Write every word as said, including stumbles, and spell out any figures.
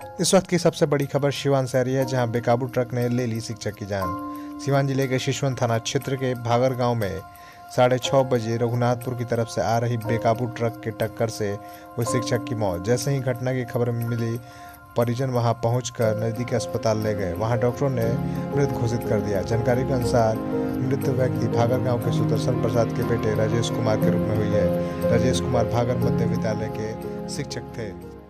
इस वक्त की सबसे बड़ी खबर सिवान से आ रही है, जहां बेकाबू ट्रक ने ले ली शिक्षक की जान। सिवान जिले के शिशवन थाना क्षेत्र के भागर गांव में साढ़े छः बजे रघुनाथपुर की तरफ से आ रही बेकाबू ट्रक के टक्कर से हुई शिक्षक की मौत। जैसे ही घटना की खबर मिली, परिजन वहां पहुंचकर नजदीकी अस्पताल ले गए। वहां डॉक्टरों ने मृत घोषित कर दिया। जानकारी के अनुसार मृत व्यक्ति भागर गांव के सुदर्शन प्रसाद के बेटे राजेश कुमार के रूप में हुई है। राजेश कुमार भागर मध्य विद्यालय के शिक्षक थे।